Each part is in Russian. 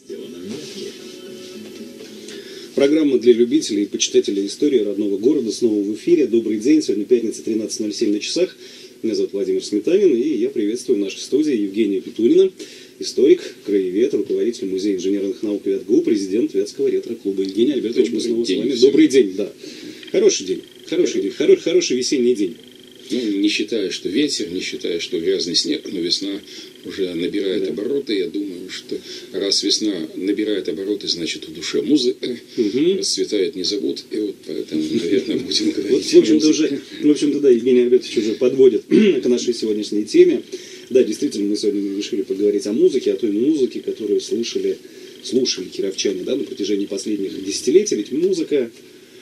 Программа для любителей и почитателей истории родного города снова в эфире. Добрый день. Сегодня пятница, 13:07 на часах. Меня зовут Владимир Сметанин, и я приветствую в нашей студии Евгения Петунина, историк, краевед, руководитель Музея инженерных наук ВятГУ, президент Вятского ретро-клуба. Евгений Альбертович, мы снова с вами. Добрый день, да. Хороший день, хороший весенний день. Ну, не считая, что ветер, не считая, что грязный снег, но весна уже набирает обороты. Я думаю, что раз весна набирает обороты, значит, в душе музыка, расцветает не зовут, и вот поэтому, наверное, будем говорить. В общем-то, да, Евгений Альбертович уже подводит к нашей сегодняшней теме. Да, действительно, мы сегодня решили поговорить о музыке, о той музыке, которую слушали кировчане, да, на протяжении последних десятилетий. Ведь музыка,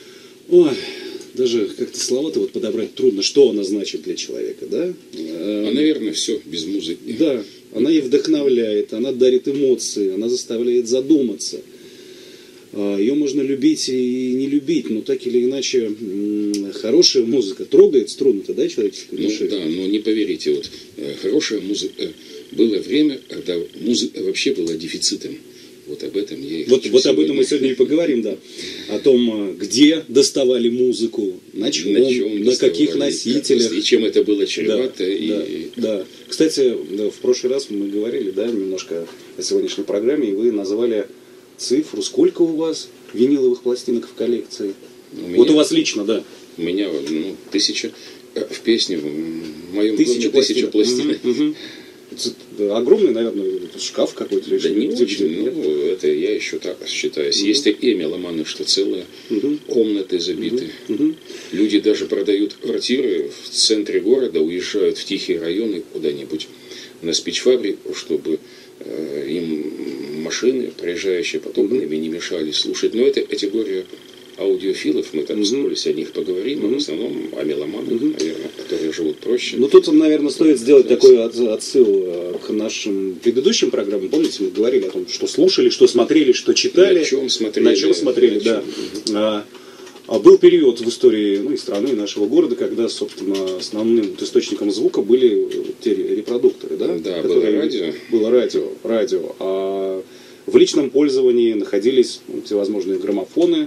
даже как-то слова-то вот подобрать трудно, что она значит для человека, да? Наверное, все без музыки. Да, она и вдохновляет, она дарит эмоции, она заставляет задуматься. Ее можно любить и не любить, но так или иначе хорошая музыка трогает струны-то, да, человеческой души? Да, но не поверите, вот хорошая музыка, было время, когда музыка вообще была дефицитом. Вот об этом я и хочу Вот об этом мы сегодня и поговорим, да. О том, где доставали музыку, на чем, на каких носителях. И чем это было чревато. Да. Кстати, в прошлый раз мы говорили, да, немножко о сегодняшней программе, и вы назвали цифру. Сколько у вас виниловых пластинок в коллекции? Вот у вас лично, да. У меня 1000 в песне, в моем доме 1000 пластинок. Огромный, наверное, шкаф какой-то. Да не очень, это я еще так считаю. Есть такие меломаны, что целые комнаты забиты. Люди даже продают квартиры в центре города, уезжают в тихие районы куда-нибудь на спичфабрику, чтобы им машины, проезжающие потоками, не мешали слушать. Но это категория аудиофилов, мы там вскользь о них поговорим, но в основном о меломанах, наверное, которые живут проще. Ну тут, наверное, стоит сделать такой отсыл к нашим предыдущим программам. Помните, мы говорили о том, что слушали, что смотрели, что читали. На чем смотрели, да. Был период в истории и страны, и нашего города, когда, собственно, основным источником звука были те репродукторы, да? Да, было радио. Было радио. А в личном пользовании находились всевозможные граммофоны,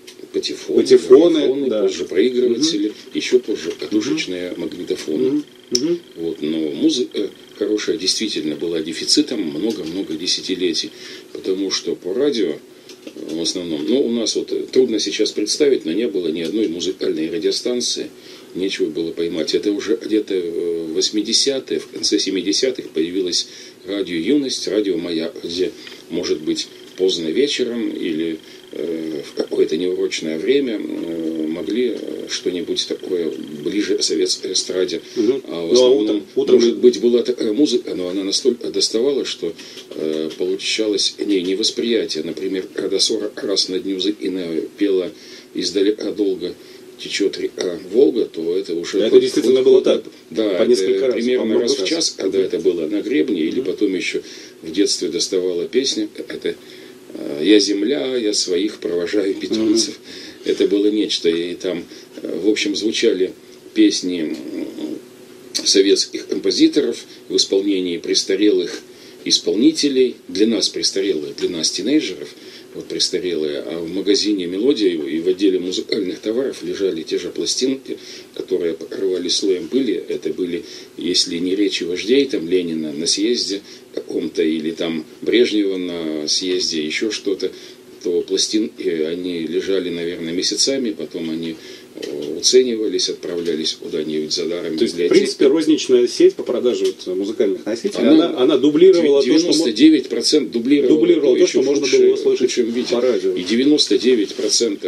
патефоны, да. Позже проигрыватели, еще позже катушечные магнитофоны. Вот, но музыка хорошая действительно была дефицитом много-много десятилетий, потому что по радио в основном, у нас вот трудно сейчас представить, но не было ни одной музыкальной радиостанции, нечего было поймать. Это уже где-то в 80-е, в конце 70-х появилась радио «Юность», радио «Маяк», где, может быть, поздно вечером или в какое-то неурочное время могли что-нибудь такое ближе к советской эстраде. А в основном, может быть, была такая музыка, но она настолько доставала, что получалось невосприятие. Например, когда 40 раз на дню Зыкина пела «Издалека долго течет река Волга», то это уже... Это действительно было так. Да, по несколько раз, примерно раз в час, когда это было на гребне, или потом еще в детстве доставала песня, это «Я земля, я своих провожаю питомцев». Это было нечто. И там, в общем, звучали песни советских композиторов в исполнении престарелых исполнителей, для нас престарелых, для нас тинейджеров, вот престарелые, а в магазине «Мелодия» и в отделе музыкальных товаров лежали те же пластинки, которые покрывались слоем пыли. Это были, если не речи вождей, там Ленина на съезде каком-то, или там Брежнева на съезде, еще что-то, то пластинки, они лежали, наверное, месяцами, потом они уценивались, отправлялись куда-нибудь за даром. То есть, в принципе, розничная сеть по продаже музыкальных носителей, она дублировала 99% дублировала то, что можно было услышать по радио. И 99%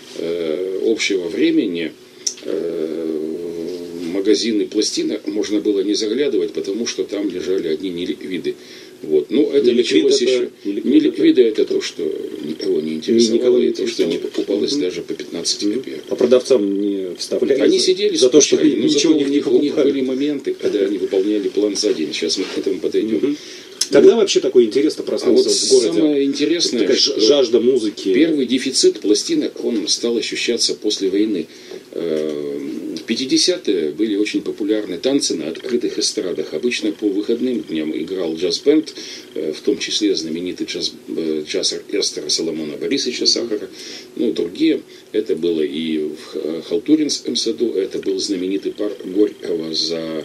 общего времени магазины пластинок можно было не заглядывать, потому что там лежали одни неликвиды. Вот. Ну, это началось еще. Неликвиды это то, что никого не интересовало, и то, что не покупалось даже по 15 копеек. А продавцам не вставляли? Они сидели за то, что ничего не покупали. У них были моменты, когда они выполняли план за день. Сейчас мы к этому подойдем. Когда вообще такой интерес-то проснулся в городе? Самое интересное, такая жажда музыки. Первый дефицит пластинок, он стал ощущаться после войны. В 50-е были очень популярны танцы на открытых эстрадах. Обычно по выходным дням играл джаз-бенд, в том числе знаменитый джаз-оркестр Соломона Борисовича Сахара, ну, другие. Это было и в Халтуринском саду, это был знаменитый парк Горького за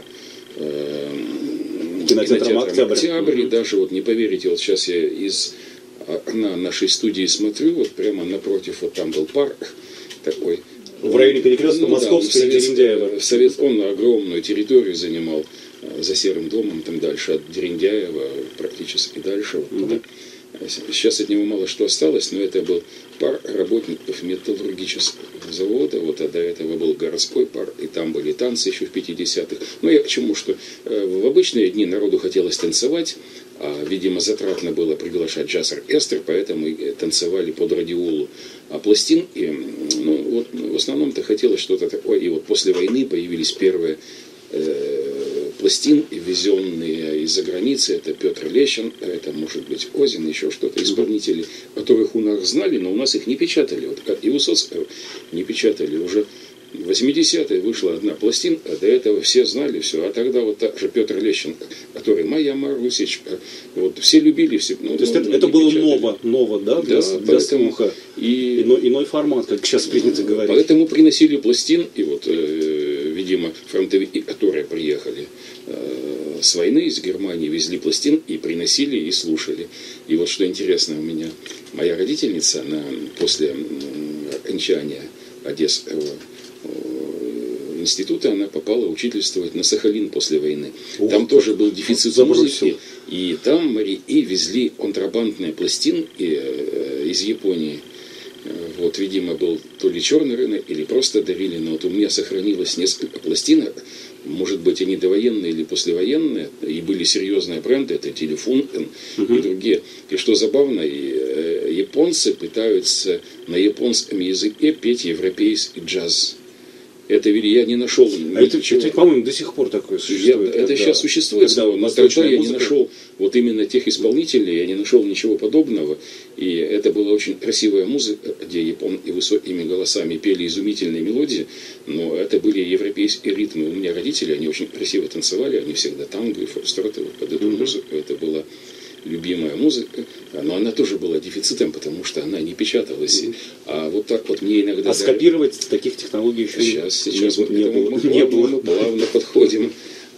кинотеатром «Октябрь». И даже, вот не поверите, вот сейчас я из окна нашей студии смотрю, вот прямо напротив, вот там был парк такой. В районе перекрестка Московского и Дерендяева. Он огромную территорию занимал за Серым домом, там дальше от Дерендяева, практически дальше. Вот туда. Сейчас от него мало что осталось, но это был парк работников металлургического завода, вот, а до этого был городской парк, и там были танцы еще в 50-х. Но я к чему, что в обычные дни народу хотелось танцевать, а, видимо, затратно было приглашать джаз-оркестр, поэтому и танцевали под радиолу. А пластинки, ну, вот, в основном-то хотелось что-то такое, и вот после войны появились первые пластинки, везенные из-за границы. Это Петр Лещин, это, может быть, Озин, еще что-то, исполнители, которых у нас знали, но у нас их не печатали. Вот, и Высоцкого не печатали. Уже в 80-е вышла одна пластинка, а до этого все знали все. А тогда вот так же Петр Лещин, который «Моя Марусечка», вот, все любили, все. Ну, то есть это было ново, да, для слуха. И иной формат, как сейчас принято говорить. Поэтому приносили пластин, и вот, видимо, фронтовики, которые приехали с войны из Германии, везли пластин и приносили и слушали. И вот что интересно, у меня моя родительница, она после окончания Одесского института, она попала учительствовать на Сахалин после войны. Там тоже был дефицит музыки, и там моряки везли контрабандные пластинки из Японии. Вот, видимо, был то ли черный рынок, или просто дарили, но вот у меня сохранилось несколько пластинок, может быть, они довоенные или послевоенные, и были серьезные бренды, это Телефон и другие. И что забавно, японцы пытаются на японском языке петь европейский джаз. Это я не нашел. Это, по-моему, до сих пор такое существует. Это сейчас существует, но тогда я не нашел вот именно тех исполнителей, я не нашел ничего подобного. И это была очень красивая музыка, где японцы высокими голосами пели изумительные мелодии, но это были европейские ритмы. У меня родители, они очень красиво танцевали, они всегда танго и форстроты под эту музыку. Это была любимая музыка, но она тоже была дефицитом, потому что она не печаталась. А вот так вот мне иногда... А скопировать таких технологий еще сейчас вот не было. Мы плавно подходим.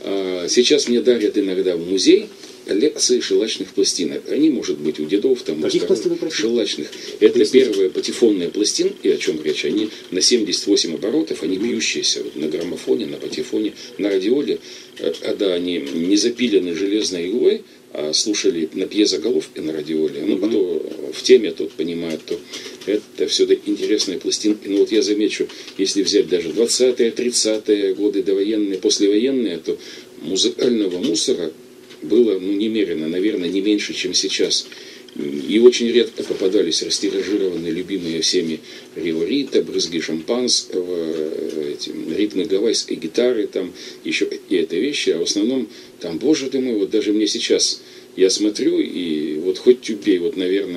Сейчас мне дарят иногда в музей коллекции шелачных пластинок. Они, может быть, у дедов там... Каких пластинок? Шелачных. Это первые патефонные пластинки, о чем речь. Они на 78 оборотов, они бьющиеся вот, на граммофоне, на патефоне, на радиоле. Когда они не запилены железной иглой, а слушали на пьезоголовке на радиоле, ну, кто в теме тот понимает, то это все-таки интересные пластинки. Но вот я замечу, если взять даже 20-е, 30-е годы довоенные, послевоенные, то музыкального мусора было немерено, наверное, не меньше, чем сейчас. И очень редко попадались растиражированные, любимые всеми риорита, брызги шампанского, ритмы гавайской гитары, там еще какие-то вещи, а в основном там, боже ты мой, вот даже мне сейчас я смотрю, и вот хоть убей, вот, наверное,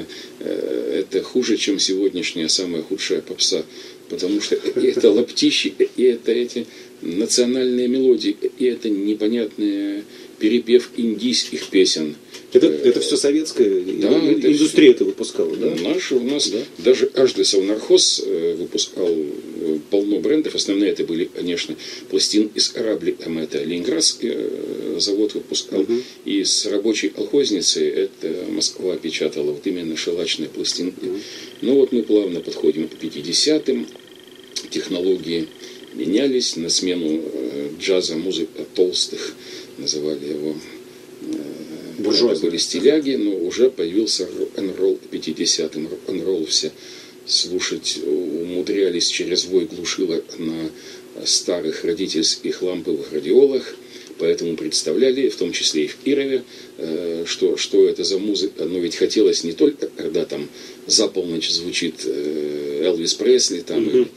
это хуже, чем сегодняшняя самая худшая попса, потому что это лаптищи, и это эти национальные мелодии, и это непонятный перепев индийских песен. Это все советская индустрия это выпускала, да? У нас даже каждый совнархоз выпускал полно брендов. Основные это были, конечно, пластинки с корабликом. Это Ленинградский завод выпускал. И с рабочей колхозницы это Москва печатала вот именно шелачные пластинки. Ну вот мы плавно подходим к 50-м. Технологии менялись. На смену джаза музыка толстых, называли его, это были стиляги, но уже появился рок-н-ролл к 50-м. Рок-н-ролл все слушать умудрялись через вой глушилок на старых родительских ламповых радиолах, поэтому представляли, в том числе и в Кирове, что это за музыка. Но ведь хотелось не только, когда там за полночь звучит Элвис Пресли, там или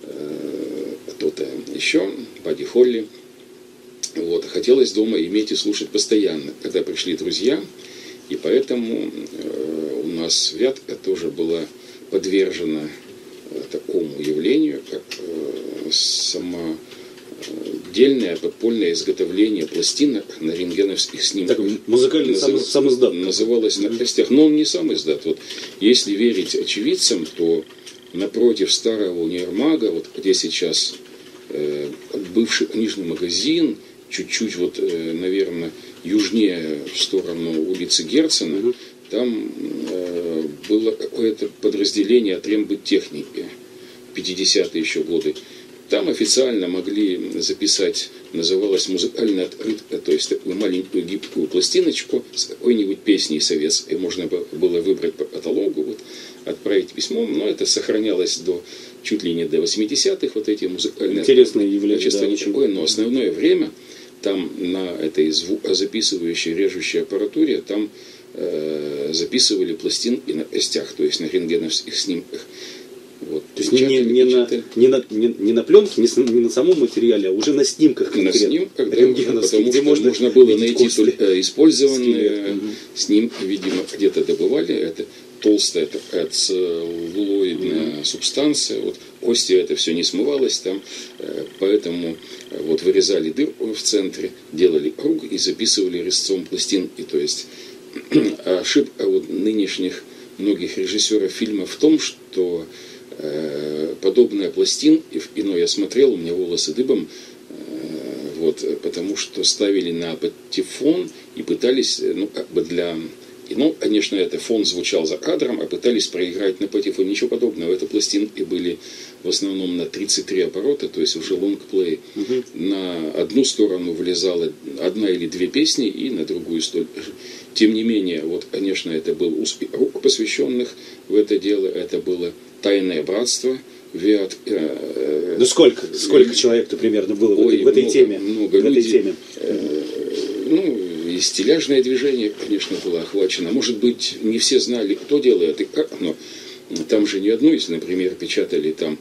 кто-то еще, Бадди Холли. Вот. Хотелось дома иметь и слушать постоянно, когда пришли друзья, и поэтому у нас Вятка тоже была подвержена такому явлению, как сама отдельное подпольное изготовление пластинок на рентгеновских снимках. Так, музыкальный сам издат. Называлось «На костях». Но он не сам издат. Вот, если верить очевидцам, то напротив старого универмага, вот где сейчас бывший книжный магазин, чуть-чуть, вот, наверное, южнее в сторону улицы Герцена, там было какое-то подразделение от рембыттехники, 50-е еще годы. Там официально могли записать, называлась музыкальная открытка, то есть такую маленькую гибкую пластиночку с какой-нибудь песней советской. Можно было выбрать по каталогу, вот, отправить письмом, но это сохранялось чуть ли не до 80-х, вот эти музыкальные. Интересное явление, да, ничего, но основное время там на этой звукозаписывающей, режущей аппаратуре, там записывали пластинки на костях, то есть на рентгеновских снимках. Вот, то есть не на пленке, не на самом материале, а уже на снимках. На снимках, да, потому что можно было найти только использованные снимки, видимо, где-то добывали. Это толстая такая целлулоидная субстанция. Вот, кости это все не смывалось там, поэтому вот вырезали дырку в центре, делали круг и записывали резцом пластинки. То есть ошибка вот нынешних многих режиссеров фильма в том, что подобная пластин, иной я смотрел, у меня волосы дыбом, вот, потому что ставили на патефон и пытались, ну, как бы конечно, это фон звучал за кадром, а пытались проиграть на патефон. Ничего подобного. Это пластинки были в основном на 33 оборота, то есть уже лонгплей. На одну сторону влезала одна или две песни, и на другую столь. Тем не менее, вот, конечно, это был узкий круг посвященных в это дело. Это было «Тайное братство». Ну сколько человек-то примерно было в этой теме? Много людей. Ну, и стиляжное движение, конечно, было охвачено. Может быть, не все знали, кто делает и как, но там же не одно, если, например, печатали там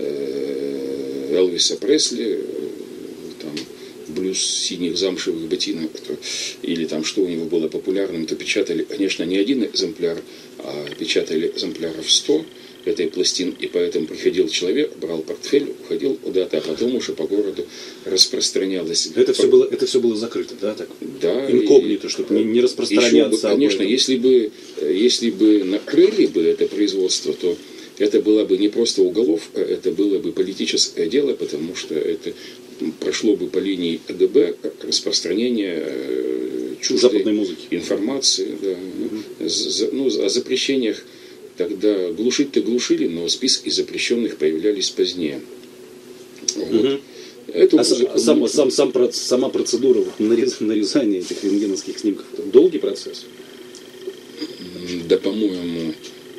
Элвиса Пресли, там блюз синих замшевых ботинок, или там что у него было популярным, то печатали, конечно, не один экземпляр, а печатали экземпляров 100 этой пластинки, и поэтому приходил человек, брал портфель, уходил куда-то, а потом уже по городу распространялось. Это все было закрыто, да? Так? Да. Инкогнито, чтобы не распространяться. Бы, конечно, если бы накрыли бы это производство, то это было бы не просто уголовка, это было бы политическое дело, потому что это прошло бы по линии КГБ распространение чуждой информации. Да. О запрещениях тогда глушить-то глушили, но списки запрещенных появлялись позднее. Вот. Сама процедура вот, нарезания этих рентгеновских снимков, долгий процесс? Да, по-моему,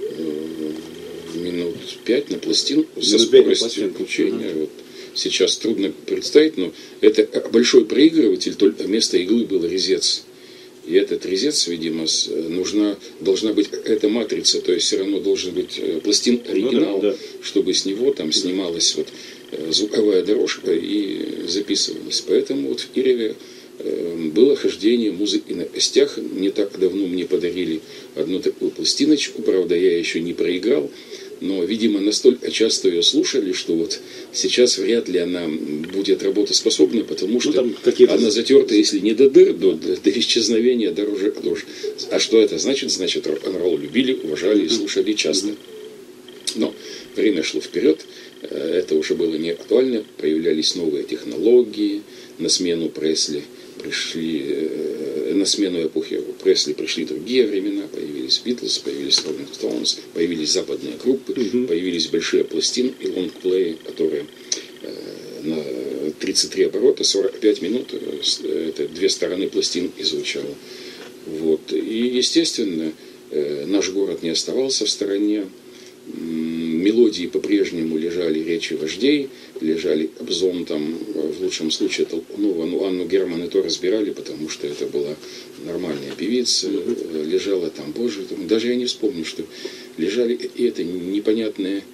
минут 5 на пластинку со скоростью включения. Вот. Сейчас трудно представить, но это большой проигрыватель, только вместо иглы был резец. И этот резец, видимо, должна быть какая-то матрица, то есть все равно должен быть пластин оригинал, да. Чтобы с него там снималась вот звуковая дорожка и записывалась. Поэтому вот в Кирове было хождение музыки на костях. Не так давно мне подарили одну такую пластиночку, правда, я еще не проиграл. Но, видимо, настолько часто ее слушали, что вот сейчас вряд ли она будет работоспособна, потому что она затерта, если не до дыр, до исчезновения дороже. А что это значит? Значит, рок-н-ролл любили, уважали и слушали часто. Но время шло вперед, это уже было не актуально, появлялись новые технологии, на смену Пресли на смену эпохи Пресли пришли другие времена, появились Битлз, появились Rolling Stones, появились западные группы, появились большие пластины и лонгплеи, которые на 33 оборота, 45 минут, это две стороны пластин звучало. Вот. И, естественно, наш город не оставался в стороне. Мелодии по-прежнему лежали речи вождей, лежали Кобзон, там, в лучшем случае Толкунова, Анну Герман и то разбирали, потому что это была нормальная певица, лежала там, боже, там, даже я не вспомню, что лежали, и это непонятные,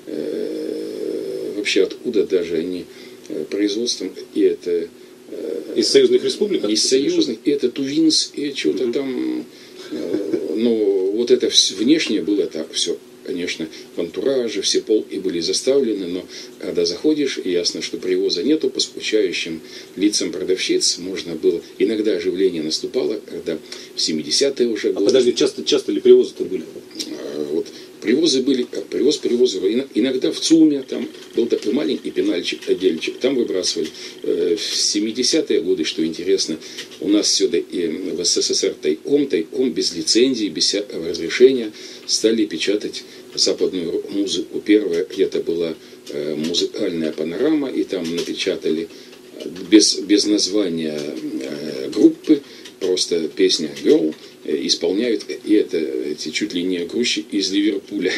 вообще откуда даже они производством, и это... Из союзных республик? Из союзных, и это Тувинс, и что-то там, но вот это внешне было так все конечно, в антураже, все полки были заставлены, но когда заходишь, и ясно, что привоза нету, по скучающим лицам продавщиц можно было, иногда оживление наступало, когда в 70-е уже годы. Подожди, часто ли привозы-то были? Вот. Привозы были, привозы. Иногда в ЦУМе там был такой маленький пенальчик, отдельчик, там выбрасывали. В 70-е годы, что интересно, у нас сюда и в СССР тайком, без лицензии, без всякого разрешения стали печатать западную музыку. Первая где-то была музыкальная панорама, и там напечатали без названия группы, просто песня «Girl», исполняют, и это эти чуть ли не грузчики из Ливерпуля.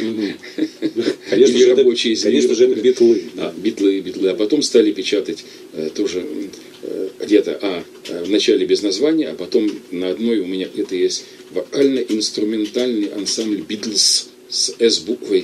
Или рабочие из Ливерпуля. Конечно же, это битлы. Битлы. А потом стали печатать тоже где-то, вначале без названия, а потом на одной у меня это есть вокально-инструментальный ансамбль «Битлз» с «С» буквой.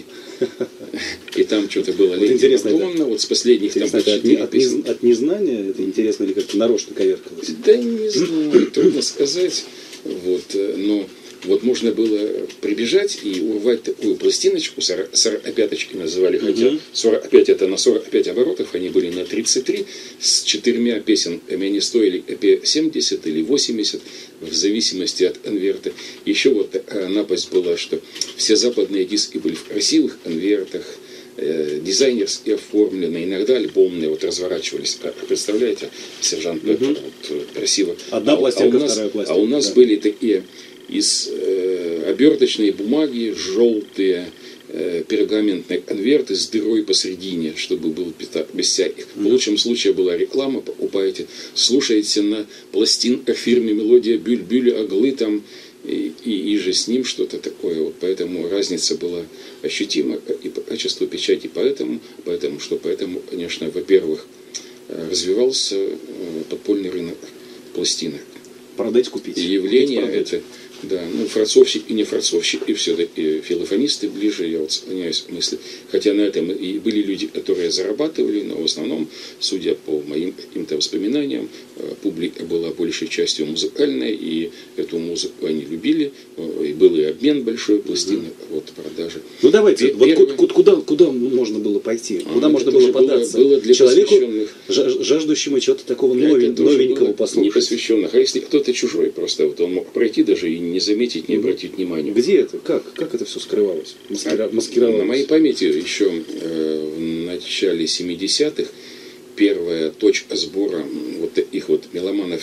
И там что-то было интересно, вот с последних там от незнания это интересно или как-то нарочно коверкалось? Да не знаю, трудно сказать. Вот, но вот можно было прибежать и урвать такую пластиночку, 45-очки называли, хотя 45 это на 45 оборотов, они были на 33, с 4 песенками, они стоили 70 или 80, в зависимости от конверта. Еще вот напасть была, что все западные диски были в красивых конвертах, дизайнерски оформлены, иногда альбомные, вот разворачивались. Представляете, сержант Пеппер, вот, красиво. Одна пластинка, вторая пластинка. А у нас были такие из оберточной бумаги желтые пергаментные конверты с дырой посередине, чтобы был без всяких. В лучшем случае была реклама, покупаете, слушаете на пластинках фирме «Мелодия Бюль-Бюль», «Оглы» там, и же с ним что-то такое. Вот поэтому разница была ощутима и по качеству печати. Поэтому, конечно, во-первых, развивался подпольный рынок пластинок. Продать, купить. И явление это, да, францовщик и не францовщик, и все-таки филофонисты ближе, я вот склоняюсь к мысли. Хотя на этом и были люди, которые зарабатывали, но в основном, судя по моим каким-то воспоминаниям, публика была большей частью музыкальная, и эту музыку они любили, и был и обмен большой пластинок, вот продажи. Ну давайте, куда можно было пойти? Куда можно было податься? Было для человеку, посвященных, жаждущему чего-то такого новенького послушать. Непосвященных. А если кто-то чужой, просто вот он мог пройти даже и не заметить, не обратить внимания. Где это? Как это все скрывалось? Маскировалось? На моей памяти еще в начале 70-х первая точка сбора вот таких вот меломанов,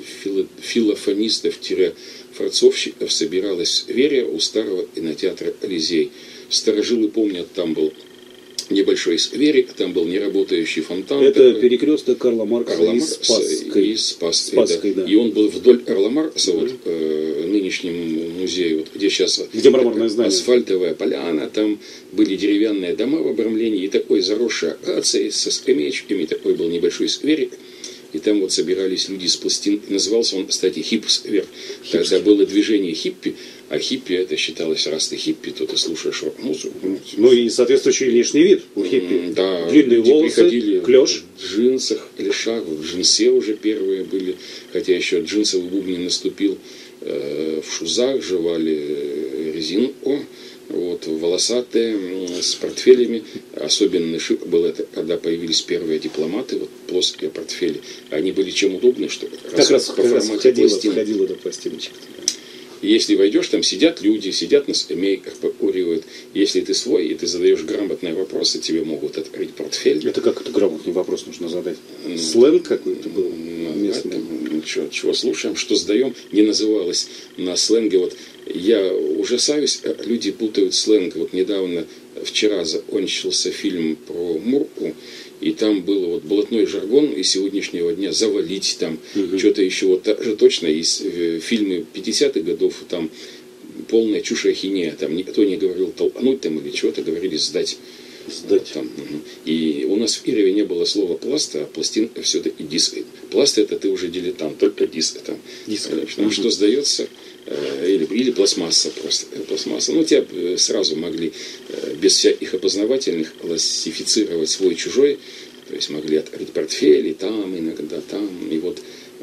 филофонистов-францовщиков собиралась в Вере у старого кинотеатра «Элизей». Старожилы помнят, там был небольшой скверик, там был неработающий фонтан. Это такой. Перекресток Карла Маркса и Спасской, да. И он был вдоль Карла Маркса, вот, нынешнему музею, вот, где мраморное здание. Асфальтовая поляна, там были деревянные дома в обрамлении, и такой заросший акацией со скамеечками, такой был небольшой скверик. И там вот собирались люди с пластин. Назывался он, кстати, хип-сквер. Тогда было движение хиппи, а хиппи это считалось, раз ты хиппи, то ты слушаешь рок-музыку. Ну и соответствующий внешний вид у хиппи. Да, длинные волосы, клеш. В джинсах, клешах, в джинсе уже первые были. Хотя еще джинсовый бум не наступил. В шузах жевали резинку. Вот, волосатые, с портфелями. Особенно шик был это, когда появились первые дипломаты, вот, плоские портфели. Они были чем удобны, что как раз по формате пластинок. Входила эта пластиночка. Если войдешь, там сидят люди, сидят на скамейках, покуривают. Если ты свой, и ты задаешь грамотные вопросы, тебе могут открыть портфель. Это как это грамотный вопрос нужно задать? Сленг какой-то был местный? Чего слушаем, что сдаем, не называлось на сленге. Вот я ужасаюсь, люди путают сленг. Вот недавно, вчера закончился фильм про Мурку, и там был вот блатной жаргон из сегодняшнего дня, завалить там, что-то еще. Вот же точно из фильмы 50-х годов, там полная чушь и ахинея. Там никто не говорил толкнуть там или чего-то, говорили сдать. Вот там. И у нас в Кирове не было слова пласт, а пластинка все-таки диск. Пласт это ты уже дилетант, только диск там. Что сдается? Или пластмасса просто. Пластмасса. Ну, тебя сразу могли без всяких опознавательных классифицировать свой-чужой. То есть могли открыть портфель, и там, иногда там. И вот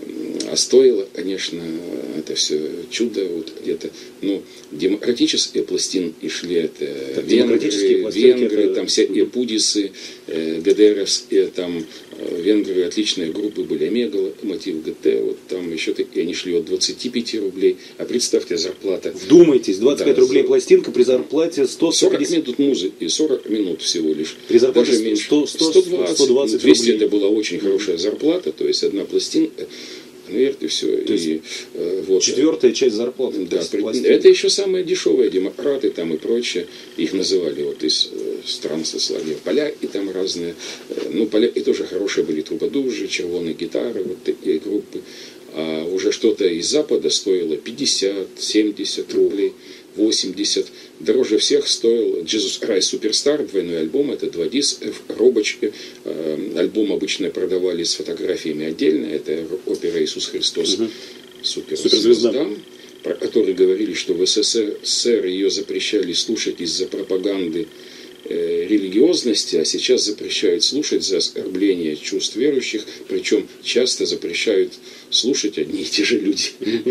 А стоило, конечно, это все чудо, вот где-то, ну, демократические пластинки шли, это венгры, там все эпудисы, ГДРовские, там венгры, отличные группы были, Омега, Мотив ГТ, вот там еще такие, они шли от 25 рублей, а представьте, зарплата. Вдумайтесь, 25 рублей пластинка при зарплате 40 минут музыки, 40 минут всего лишь. При зарплате даже меньше. 120 200 рублей. Это была очень хорошая зарплата, то есть одна пластинка, наверное, все. И, вот, четвертая часть зарплаты. Да, это еще самые дешевые демократы там и прочее. Их называли вот из стран сослания. Поляки там разные. Ну, поляки тоже хорошие были, трубадуры, червоные гитары, вот такие группы. А уже что-то из Запада стоило 50, 70 рублей, 80. Дороже всех стоил Jesus Christ Superstar, двойной альбом, это 2 диска в коробочке. Альбом обычно продавали с фотографиями отдельно, это опера «Иисус Христос», суперзвезда, про которую говорили, что в СССР ее запрещали слушать из-за пропаганды религиозности, а сейчас запрещают слушать за оскорбление чувств верующих, причем часто запрещают слушать одни и те же люди.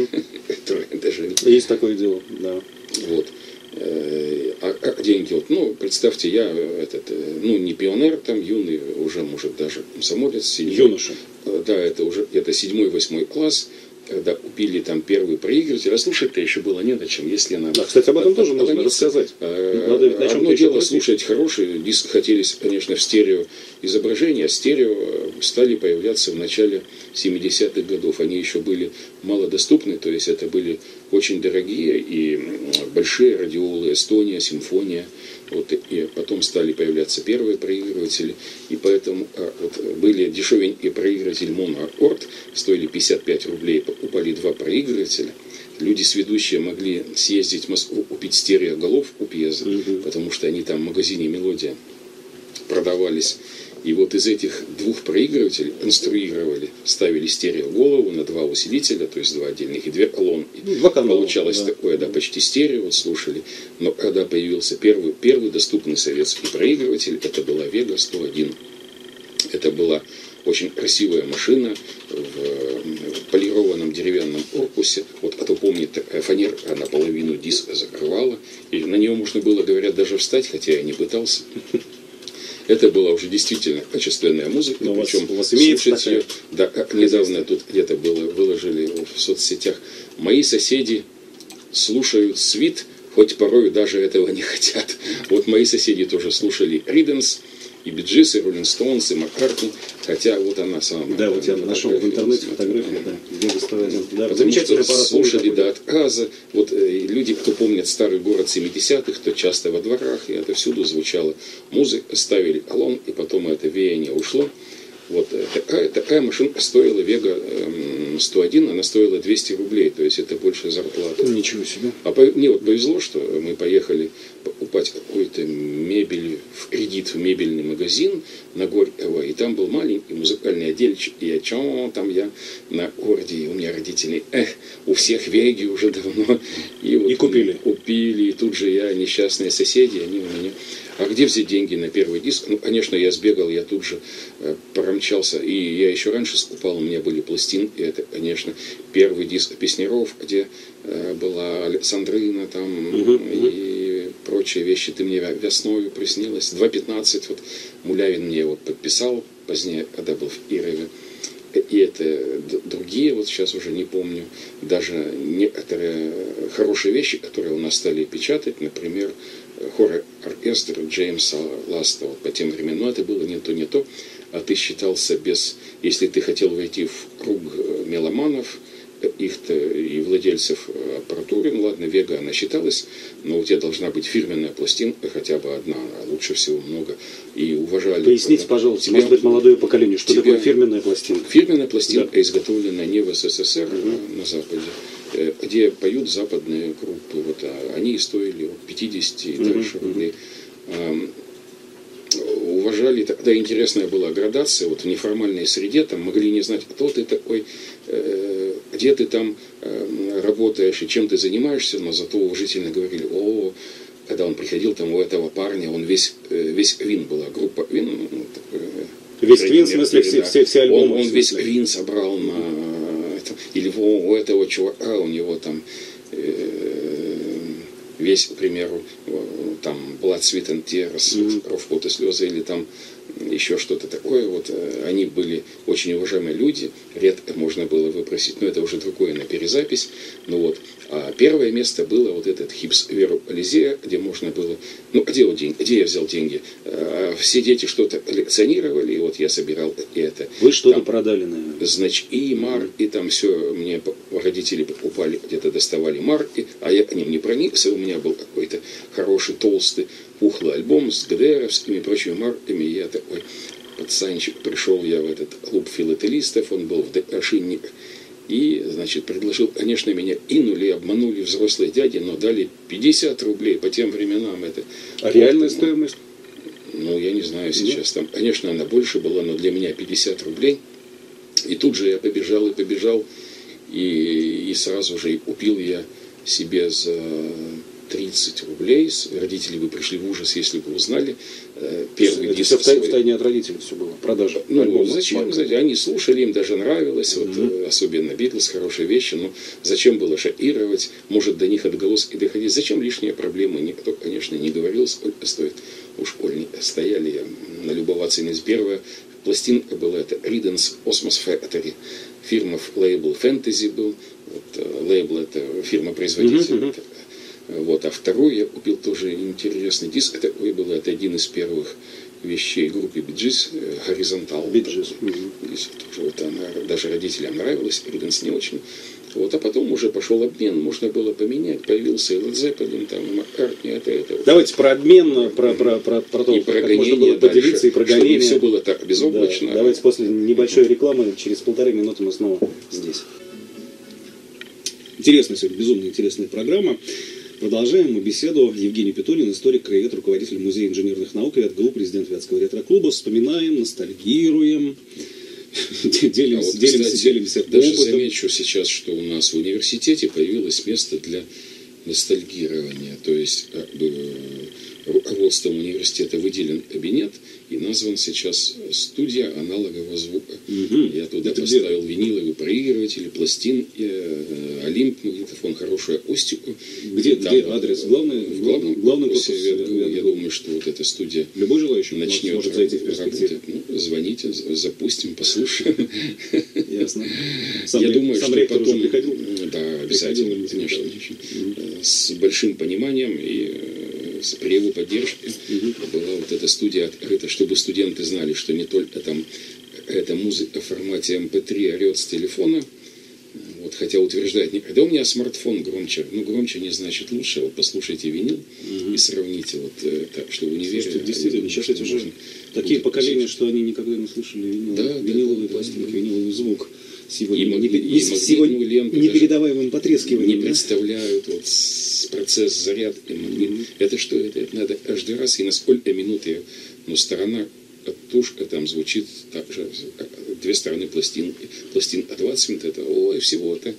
Есть такое дело, да. Вот. А деньги, вот, ну, представьте, я не пионер там, юный, уже, может, даже комсомолец. Юноша. Да, это уже где-то 7-8 класс, когда купили там первый проигрыватель, а слушать-то еще было не на чем, если нам... Да, кстати, об этом тоже нужно рассказать. Одно дело слушать хороший диск, хотелось, конечно, в стерео изображения, а стерео стали появляться в начале 70-х годов. Они еще были малодоступны, то есть это были очень дорогие и большие радиолы, Эстония, Симфония. Вот, и потом стали появляться первые проигрыватели, и поэтому вот, были дешевенькие проигрыватели моноаккорд, стоили 55 рублей, покупали 2 проигрывателя. Люди сведущие могли съездить в Москву, купить стереоголовку пьезы, потому что они там в магазине «Мелодия» продавались. И вот из этих 2 проигрывателей конструировали, ставили стереоголову на 2 усилителя, то есть 2 отдельных и 2 колонки. Получалось такое, да, почти стерео, вот слушали. Но когда появился первый доступный советский проигрыватель, это была Вега 101. Это была очень красивая машина в полированном деревянном корпусе. Вот кто помнит, фанерка наполовину диска закрывала. И на нее можно было, говорят, даже встать, хотя я не пытался. Это была уже действительно качественная музыка. Но причем у вас имеется слушать ее, да, недавно тут где-то было, выложили в соцсетях. Мои соседи слушают свит, хоть порой даже этого не хотят. Вот мои соседи тоже слушали Риденс, и Биджис, и Роллинг Стоунс, и Маккартни, хотя вот она самая... Да, вот я нашел в интернете фотографию, да, Вега 101. Да, замечательный аппарат. Слушали до отказа. Вот люди, кто помнит старый город 70-х, то часто во дворах, и это всюду музыка, ставили колонн, и потом это веяние ушло. Вот такая машинка стоила, Вега 101, она стоила 200 рублей, то есть это больше зарплаты. Ничего себе. Мне вот повезло, что мы поехали покупать какую-то мебель в кредит в мебельный магазин на Горького, и там был маленький музыкальный отдельчик, и я на городе, и у меня родители, у всех Веги уже давно. И купили. Купили, и тут же я, несчастные соседи, они у меня... А где взять деньги на первый диск? Ну, конечно, я сбегал, я тут же промчался. И я еще раньше скупал, у меня были пластинки. Это, конечно, первый диск Песняров, где была Александрина там и прочие вещи. Ты мне весною приснилась. 2.15, вот Мулявин мне вот подписал позднее, когда был в Ирове. И это другие, вот сейчас уже не помню, даже некоторые хорошие вещи, которые у нас стали печатать, например, хор-оркестр Джеймса Ласта вот по тем временам, но это было не то, а ты считался если ты хотел войти в круг меломанов, их-то и владельцев аппаратуры, ну ладно, Вега она считалась, но у тебя должна быть фирменная пластинка, хотя бы одна, а лучше всего много, и уважали. Поясните, пожалуйста, может быть, молодое поколение, что такое фирменная пластинка? Фирменная пластинка, да, изготовленная не в СССР, а на Западе, где поют западные группы, вот, они стоили от 50 и дальше рублей. Уважали, тогда интересная была градация, вот в неформальной среде, там могли не знать, кто ты такой, где ты там работаешь и чем ты занимаешься, но зато уважительно говорили, когда он приходил, там у этого парня, он весь Квин была, группа Квин. Весь Квин, в смысле, все альбомы? Он весь Квин собрал на у этого чувака, у него там весь, к примеру, там Blood, Sweat and Tears, Кровь, пот и слезы, или там еще что-то такое. Вот они были очень уважаемые люди, редко можно было выпросить, но это уже другое на перезапись. Ну вот. А первое место было вот этот Хипс Веру Ализея, где можно было, ну, где я взял деньги? Все дети что-то коллекционировали, и вот я собирал и это. Вы что-то продали, наверное. Значки, марки, там все, мне родители покупали, где-то доставали марки, а я к ним не проникся, у меня был какой-то хороший, толстый, пухлый альбом с ГДРовскими и прочими марками, и я такой пацанчик, пришел я в этот клуб филателистов, он был в Дашинник, и, значит, предложил, конечно, меня инули, обманули взрослые дяди, но дали 50 рублей по тем временам. Это а реальная стоимость? Ну, я не знаю сейчас. Там, конечно, она больше была, но для меня 50 рублей. И тут же я побежал, и сразу же купил я себе за 30 рублей. Родители бы пришли в ужас, если бы узнали. Первый диск в тайне от родителей все было, продажа. Ну, зачем? Они слушали, им даже нравилось, вот, особенно Битлз, хорошие вещи, но зачем было шокировать, может до них отголоски доходить, зачем лишние проблемы, никто, конечно, не говорил, сколько стоит. У школьника стояли, я налюбоваться не с первая пластинка была, это Ridden's Osmos Factory, фирма лейбл Fantasy был, вот, лейбл это фирма-производитель. Вот, а второй я купил тоже интересный диск. Это был один из первых вещей группы Bee Gees, Горизонтал. Вот она даже родителям нравилась, Риденс не очень. Вот, а потом уже пошел обмен, можно было поменять, появился и Led Zeppelin, там, и Маккартни, это. Давайте про обмен, про то, и про как можно было поделиться, дальше, и про гонение. Все было так безоблачно. Да, давайте после небольшой рекламы, через 1,5 минуты мы снова здесь. Интересная сегодня, безумно интересная программа. Продолжаем мы беседу. Евгений Петунин, историк, краевед, руководитель Музея инженерных наук, ВятГУ, президент Вятского ретро-клуба. Вспоминаем, ностальгируем, делимся даже опытом. замечу сейчас, что у нас в университете появилось место для ностальгирования. То есть руководством университета выделен кабинет и назван сейчас студия аналогового звука. Я туда поставил виниловый проигрыватель, пластинки, Олимп, магнитофон, хорошую акустику. Где адрес? В главном корпусе. Я думаю, что вот эта студия любой желающий начнет может зайти в перспективе. Ну, звоните, запустим, послушаем. Ясно. Я думаю, сам что ректор потом, уже приходил? Да, обязательно, конечно. С большим пониманием и при его поддержке была вот эта студия открыта, чтобы студенты знали, что не только там эта музыка в формате MP3 орет с телефона, вот, хотя утверждает, когда у меня смартфон громче, ну громче не значит лучше, вот послушайте винил и сравните, вот так, что в универе. Слушайте, действительно, сейчас эти уже такие поколения, что они никогда не слышали виниловые пластинки, виниловый звук. Сегодня непередаваемым потрескиванием. Не представляют вот процесс зарядки. Это что? Это надо каждый раз. И на сколько минут сторона катушка там звучит так же. Две стороны пластинки. Пластинка 20 минут. Это всего-то.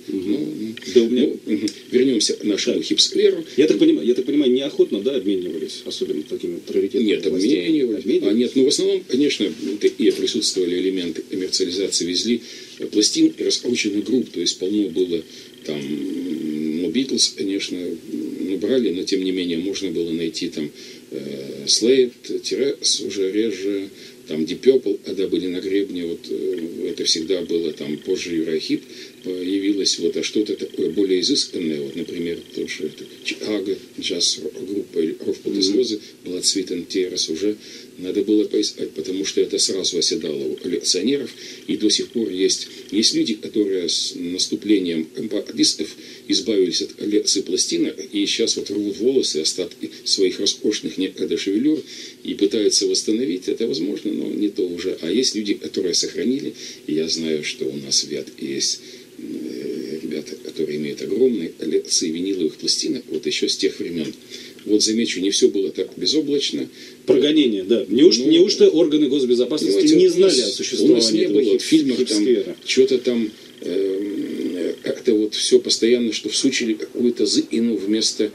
Вернемся к нашему хипскверу. Я так понимаю, неохотно, да, обменивались, особенно такими раритетными. Нет, обменивались. Нет, в основном, конечно, и присутствовали элементы коммерциализации, везли пластинки раскрученных групп, то есть полно было там, Битлз, конечно, брали, но тем не менее можно было найти там Slade, Тирес уже реже, там Deep Purple, когда были на гребне, вот это всегда было, там позже Еврохип появилась, вот, а что-то такое более изысканное, вот, например, тот же Чикаго, джаз-группа или Кровь, пот и слезы, Blood, Sweat and Tears, уже надо было поискать, потому что это сразу оседало у коллекционеров, и до сих пор есть люди, которые с наступлением компакт-дисков избавились от коллекции пластинок, и сейчас вот рвут волосы, остатки своих роскошных некогда шевелюр, и пытаются восстановить, это возможно, но не то уже. А есть люди, которые сохранили, и я знаю, что у нас в Вятке есть ребята, которые имеют огромные коллекции виниловых пластинок, вот еще с тех времен. Вот замечу, не все было так безоблачно. Прогонение, да. Неужто органы госбезопасности не знали о существовании у нас не было в фильмах там что-то там как-то вот все постоянно, что всучили какую-то зыину вместо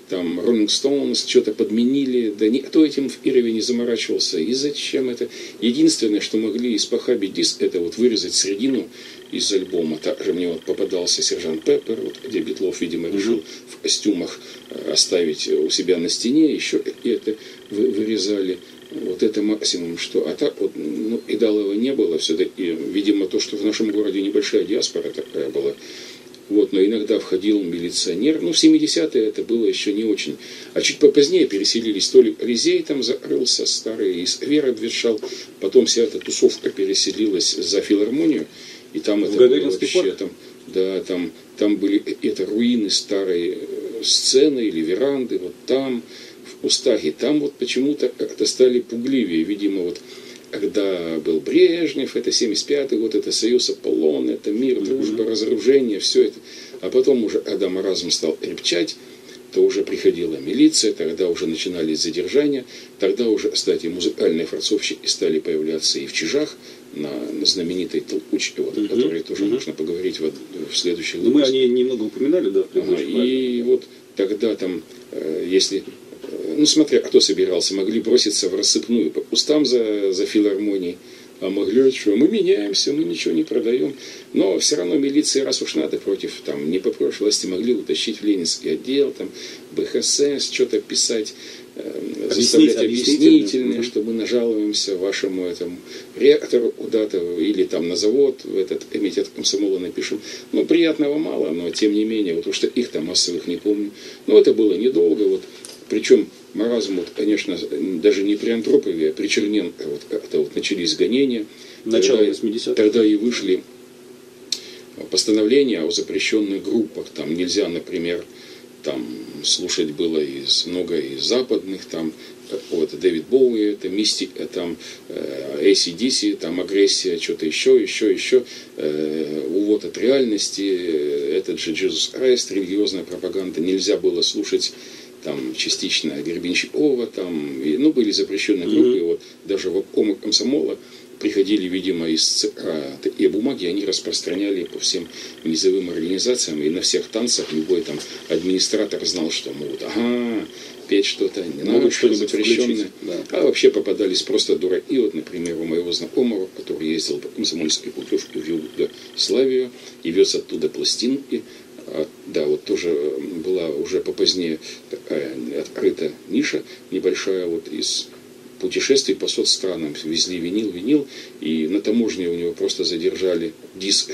там Rolling Stones что-то подменили, да никто этим в Ирове не заморачивался. И зачем это? Единственное, что могли испохабить диск, это вот вырезать середину из альбома. Также мне вот попадался Сержант Пеппер, вот, где Битлов, видимо, решил в костюмах оставить у себя на стене, еще это вырезали. Вот это максимум, что... А так вот, ну, идалова не было все-таки. Видимо, то, что в нашем городе небольшая диаспора такая была. Вот, но иногда входил милиционер. Ну, в 70-е это было еще не очень. А чуть попозднее переселились. То ли Резей там закрылся, старый, из Вера обветшал. Потом вся эта тусовка переселилась за филармонию. И там это было вообще... Там, да, там были это руины старой сцены или веранды. Вот там... в Устаге. Там вот почему-то как-то стали пугливее. Видимо, вот когда был Брежнев, это 75-й год, это Союз Аполлон, это мир, дружба, разоружение, все это. А потом уже, когда маразм стал крепчать, то уже приходила милиция, тогда уже начинались задержания, тогда уже, кстати, музыкальные форцовщики стали появляться и в Чижах, на знаменитой толкучке, вот, о которой тоже можно поговорить в следующих выпусках. Мы о ней немного упоминали, да. И вот тогда там, если... Ну, смотря кто собирался, могли броситься в рассыпную по кустам за филармонией, а могли, что мы меняемся, мы ничего не продаем. Но все равно милиции, раз уж надо против, там, не по прошлой власти, могли утащить в Ленинский отдел, там, БХСС, что-то писать, заставлять объяснительные, что мы нажалуемся вашему этому ректору куда-то, или там на завод, в этот комитет комсомола напишем. Ну, приятного мало, но тем не менее, вот уж таких-то массовых не помню. Но это было недолго, вот. Причем маразм, вот, конечно, даже не при Антропове, а при Черненко вот, как-то вот начались гонения. Начало 80-х. Тогда и вышли постановления о запрещенных группах. Там нельзя, например, там слушать было много из западных, там вот Дэвид Боуи, это Мистика, там AC/DC, там агрессия, что-то еще, увод от реальности, этот же Jesus Christ, религиозная пропаганда. Нельзя было слушать там частично Гребенщикова, там, ну, были запрещенные группы, и вот даже в обкомы комсомола приходили, видимо, из ЦК такие бумаги, они распространяли по всем низовым организациям, и на всех танцах любой там администратор знал, что могут, петь что-то не надо, что-нибудь запрещенное. Да. А вообще попадались просто дураки. Вот, например, у моего знакомого, который ездил по комсомольской путевке в Югославию и вез оттуда пластинки. Да, вот тоже была уже попозднее такая открыта ниша небольшая вот из путешествий по соцстранам. Везли винил, и на таможне у него просто задержали диск,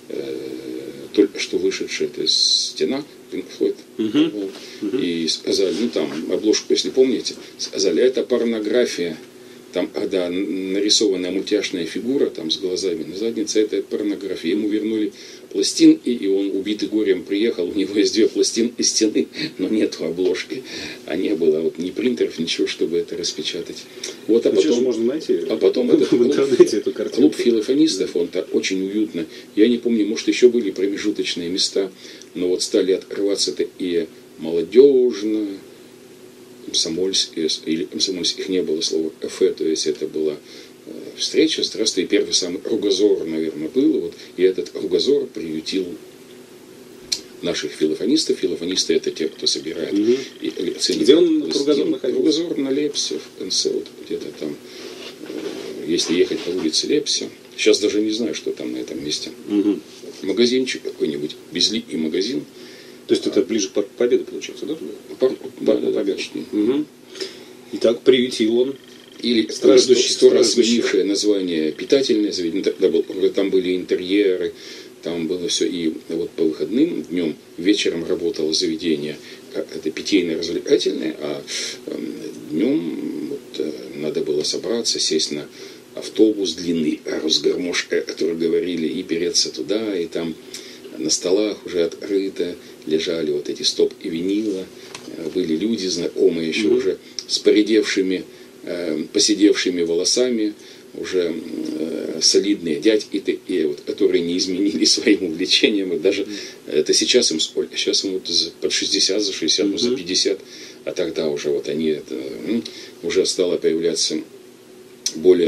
только что вышедший, это «Стена», Pink Floyd, и сказали, ну там обложку, если помните, сказали, это порнография. Там, когда нарисованная мультяшная фигура там, с глазами на заднице, это порнография. Ему вернули пластинки, и он, убитый горем, приехал, у него есть 2 пластинки стены, но нету обложки. А не было вот ни принтеров, ничего, чтобы это распечатать. Вот, а потом можно найти этот в интернете эту картинку. Клуб филофонистов, он так очень уютно. Я не помню, может, еще были промежуточные места, но вот стали открываться такие молодежно, комсомольские, или комсомольских не было слова кафе, то есть это была встреча, здравствуй, первый самый кругозор, наверное, был, вот, и этот кругозор приютил наших филофонистов. Филофонисты — это те, кто собирает и оценивает. Где он, кругозор, находился? Кругозор на Лепсе, в конце, вот где-то там, если ехать по улице Лепсе. Сейчас даже не знаю, что там на этом месте. Магазинчик какой-нибудь, безликий магазин. То есть это ближе к Победе, получается, да? Победа. Итак, приютил он. Или сто раз сменившее название питательное заведение. Там были интерьеры, там было все. И вот по выходным днем, вечером работало заведение, это питейно-развлекательное, а днем вот, надо было собраться, сесть на автобус длинный, гармошка, о котором говорили, и переться туда, и там на столах уже открыто лежали вот эти стопки винила, были люди знакомые еще уже с поредевшими, поседевшими волосами, уже солидные дядьки такие, вот, которые не изменили своим увлечением. И даже это сейчас им сколько? Сейчас им вот под 60, за 60, ну, за 50, а тогда уже вот они, это, уже стало появляться более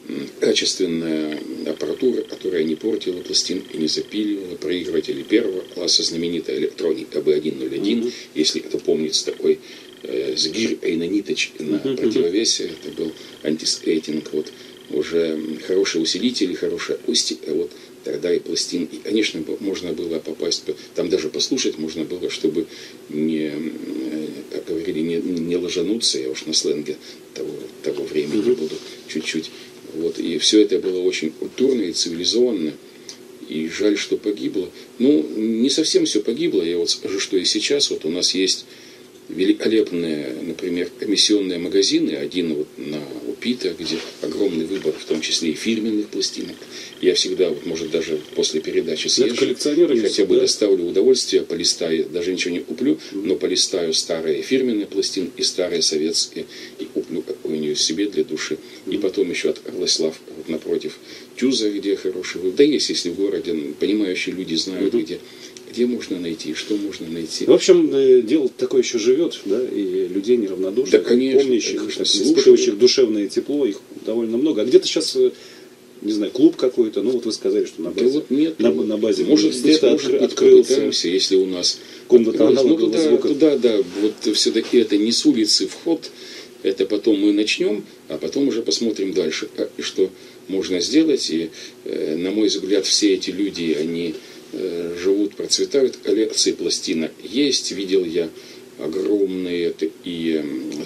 качественная аппаратура, которая не портила пластин и не запиливала, проигрыватели первого класса, знаменитая электроника AB101, если это помнится, такой сгир Эйнониточ на противовесе, это был антискейтинг, вот, уже хорошие усилители, хорошая акустика, вот, тогда и пластин, и, конечно, можно было попасть, там даже послушать можно было, чтобы не, как говорили, не ложануться, я уж на сленге того времени буду чуть-чуть. Вот, и все это было очень культурно и цивилизованно, и жаль, что погибло. Ну, не совсем все погибло, я вот скажу, что и сейчас вот у нас есть великолепные, например, комиссионные магазины, один вот на Упита, где огромный выбор, в том числе и фирменных пластинок. Я всегда, вот, может, даже после передачи съезжу, и хотя бы доставлю удовольствие, полистаю, даже ничего не куплю, но полистаю старые фирменные пластины и старые советские, и куплю какую-нибудь себе для души. И потом еще от Орлослав, вот напротив Тюза, где хороший выбор. Да есть, если в городе, понимающие люди знают, где можно найти, что можно найти. В общем, дело такое еще живет, да, и людей неравнодушных, да, конечно, помнящих, испытывающих душевное тепло, их довольно много. А где-то сейчас, не знаю, клуб какой-то, ну вот вы сказали, что на базе, да вот нет, на базе может быть, открылся, если у нас комната аналогового звука. Туда, да, вот все-таки это не с улицы вход, это потом мы начнем, а потом уже посмотрим дальше, и что можно сделать. И, на мой взгляд, все эти люди, они живут, процветают, коллекции пластинок есть, видел я огромные и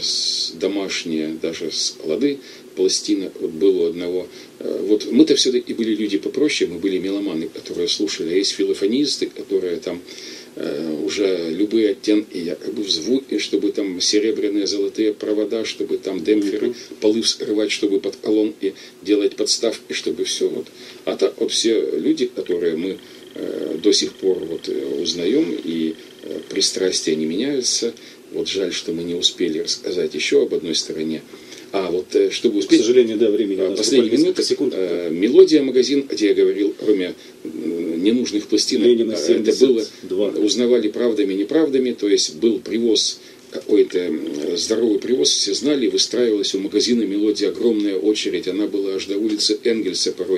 домашние даже склады пластинок. Вот было у одного, вот мы-то все-таки были люди попроще, мы были меломаны, которые слушали, а есть филофонисты, которые там уже любые оттенки якобы в звуке, чтобы там серебряные, золотые провода, чтобы там демпферы, полы вскрывать, чтобы под колонки делать подставки, чтобы все. Вот. А так вот все люди, которые мы до сих пор вот узнаем, и пристрастия не меняются. Вот жаль, что мы не успели рассказать еще об одной стороне. А вот чтобы успеть... К сожалению, да, времени последние минуты. Мелодия магазин, где я говорил, кроме ненужных пластинок, это было, узнавали правдами, неправдами, то есть был привоз, какой-то здоровый привоз, все знали, выстраивалась у магазина «Мелодия» огромная очередь, она была аж до улицы Энгельса порой,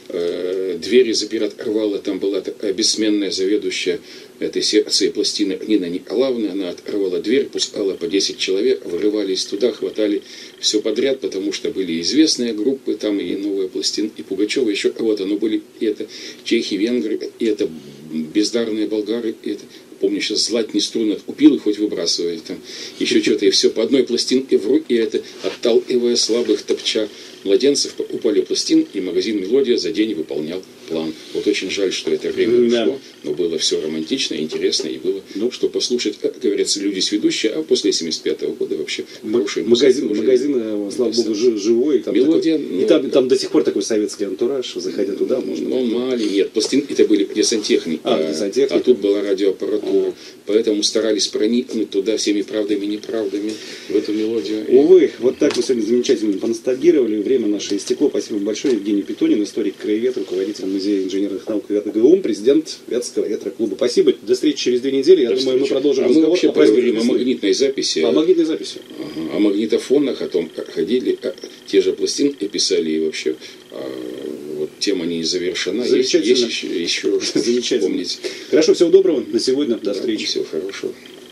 двери запирать рвала, там была такая бессменная заведующая этой секции пластины Нина Николаевна, она оторвала дверь, пускала по 10 человек, вырывались туда, хватали все подряд, потому что были известные группы, там и новые пластины, и Пугачева, еще кого-то, но были и это чехи, венгры, и это бездарные болгары, и это... Помню, сейчас златные струны купил и хоть выбрасывали там еще что-то, и все по одной пластинке в руки, это отталкивая слабых, топча младенцев, покупали пластин, и магазин «Мелодия» за день выполнял план. Вот очень жаль, что это время ушло, но было все романтично, интересно, и было что послушать, как говорятся, люди сведущие, а после 75-го года вообще хороший магазин, слава богу, живой. Там «Мелодия», такой, и там до сих пор такой советский антураж, заходя туда, можно... Он маленький, нет, пластинки это были где сантехника, а тут была радиоаппаратура, поэтому старались проникнуть туда всеми правдами и неправдами в эту мелодию. Увы, вот так мы сегодня замечательно поностальгировали, время наше истекло. Спасибо большое. Евгений Петунин, историк, краевед, руководитель Музея инженерных наук ВГУМ, президент Вятского ретро-клуба. Спасибо. До встречи через 2 недели. Я думаю, мы продолжим разговор. Мы вообще поговорим о магнитной записи. О магнитной записи. О магнитофонах, о том, как ходили, те же пластинки писали, и вообще вот тема не завершена. Есть еще что помнить. Хорошо, всего доброго. На сегодня. До встречи. Всего хорошего.